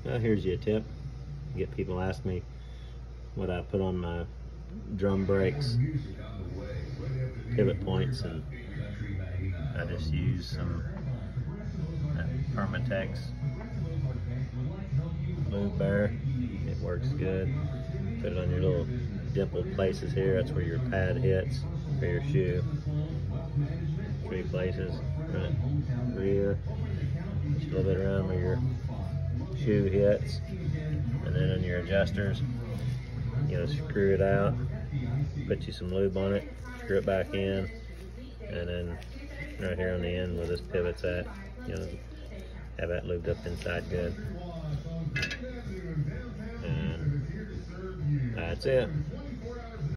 Well, here's your tip. Get people ask me what I put on my drum brakes, pivot points, and I just use some Permatex Lube Bear. It works good. Put it on your little dimpled places here. That's where your pad hits for your shoe. 3 places, front, rear. Just a little bit around where your shoe hits, and then on your adjusters, you know, screw it out, put you some lube on it, screw it back in, and then right here on the end where this pivot's at, you know, have that lubed up inside good. And that's it.